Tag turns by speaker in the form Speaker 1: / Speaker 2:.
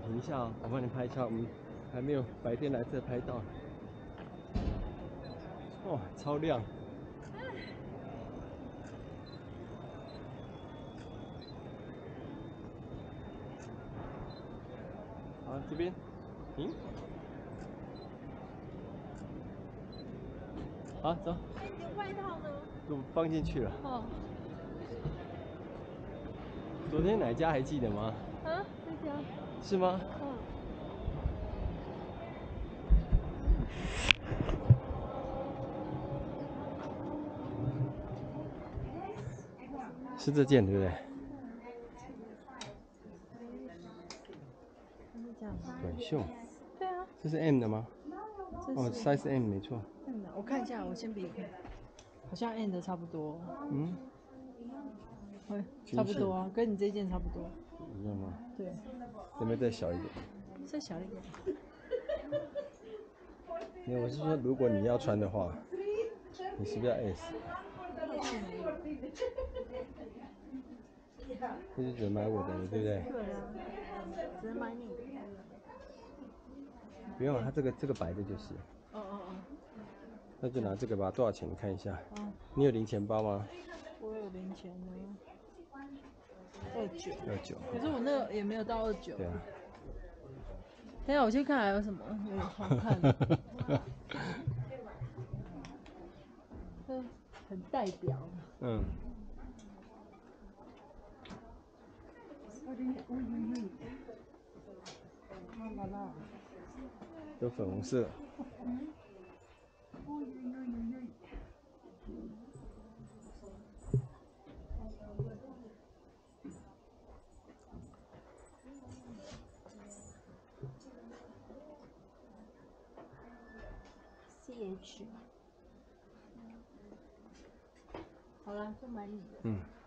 Speaker 1: 等一下啊，我帮你拍一下，我们还没有白天来这拍到。哇，超亮！好，这边，好，走。
Speaker 2: 哎，你的外套呢？
Speaker 1: 都放进去了。
Speaker 2: 哦。
Speaker 1: 昨天哪家还记得吗？
Speaker 2: 啊，这家。
Speaker 1: 是吗？
Speaker 2: 嗯。
Speaker 1: 是这件对不对？
Speaker 2: 是这样吗？
Speaker 1: 短袖。
Speaker 2: 对啊。
Speaker 1: 这是 M 的吗？哦
Speaker 2: 这是
Speaker 1: ，size M 没错。
Speaker 2: M 的，我看一下，我先比看，好像 M 的差不多。
Speaker 1: 嗯。
Speaker 2: 会差不多啊，跟你这件差不多。
Speaker 1: 一样吗？
Speaker 2: 对。
Speaker 1: 有没有再小一点？
Speaker 2: 再小一点。
Speaker 1: 没有，我是说，如果你要穿的话，你是不是要 S？ 那就只能买我的了，对不对？
Speaker 2: 对啊，只能买你的。
Speaker 1: 不用啊，它这个白的就是。
Speaker 2: 哦。
Speaker 1: 那就拿这个吧，多少钱？你看一下。
Speaker 2: 哦。
Speaker 1: 你有零钱包吗？
Speaker 2: 我有零钱呢，29。
Speaker 1: 29。
Speaker 2: 可是我那个也没有到29。
Speaker 1: 对啊。
Speaker 2: 等一下，我先看还有什么有好看的。很代表。
Speaker 1: 嗯。有粉红色。
Speaker 2: CH。好了，就买你的。
Speaker 1: 嗯。